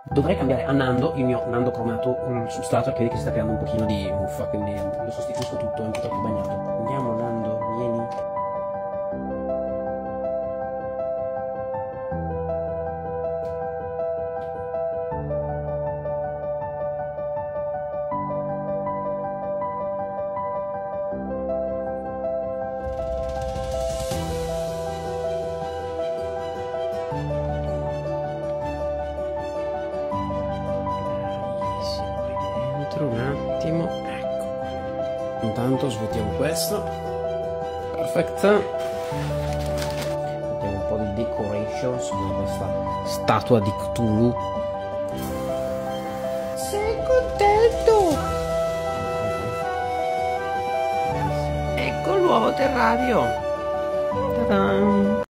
Dovrei cambiare a Nando, il mio Nando cromato su Starter, che vedi che si sta creando un pochino di muffa, quindi lo sostituisco tutto, è un po' troppo bagnato. Andiamo Nando, vieni. Un attimo, ecco. Intanto svuotiamo questo. Perfetto. Mettiamo un po' di decorations con questa statua di Cthulhu. Sei contento? Ecco il nuovo terrario. Ta-da!